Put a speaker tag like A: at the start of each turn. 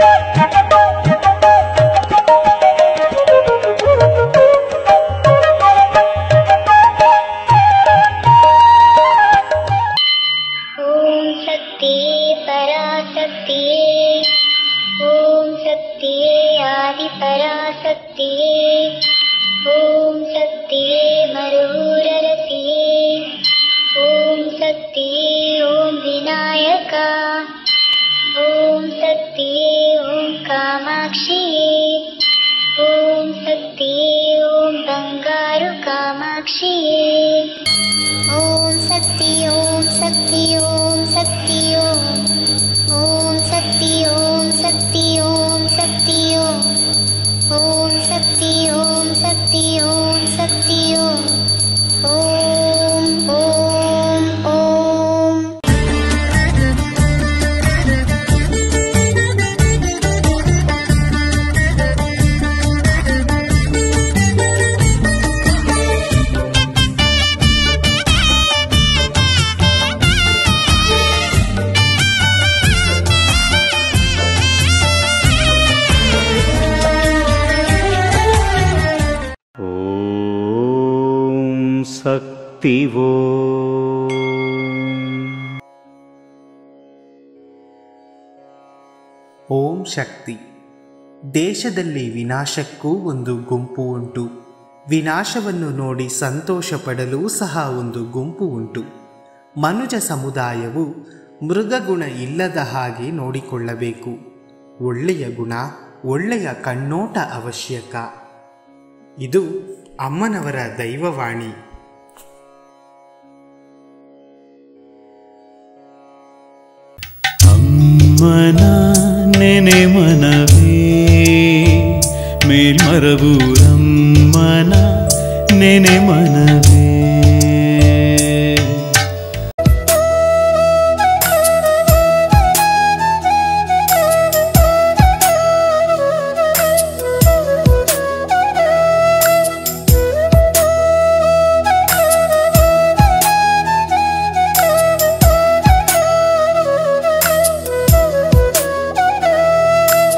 A: ಓಂ ಶಕ್ತಿ. ದೇಶದಲ್ಲಿ ವಿನಾಶಕ್ಕೂ ಒಂದು ಗುಂಪು ಉಂಟು, ವಿನಾಶವನ್ನು ನೋಡಿ ಸಂತೋಷ ಪಡಲೂ ಸಹ ಒಂದು ಗುಂಪು ಉಂಟು. ಮನುಜ ಸಮುದಾಯವು ಮೃಗಗುಣ ಇಲ್ಲದ ಹಾಗೆ ನೋಡಿಕೊಳ್ಳಬೇಕು. ಒಳ್ಳೆಯ ಗುಣ, ಒಳ್ಳೆಯ ಕಣ್ಣೋಟ ಅವಶ್ಯಕ. ಇದು ಅಮ್ಮನವರ ದೈವವಾಣಿ.
B: ಅಮ್ಮನ ನೆನೆ ಮನವೇ ಮೇಲ್ಮರವೂರಮ್ಮನ ನೆನೆ ಮನವೇ.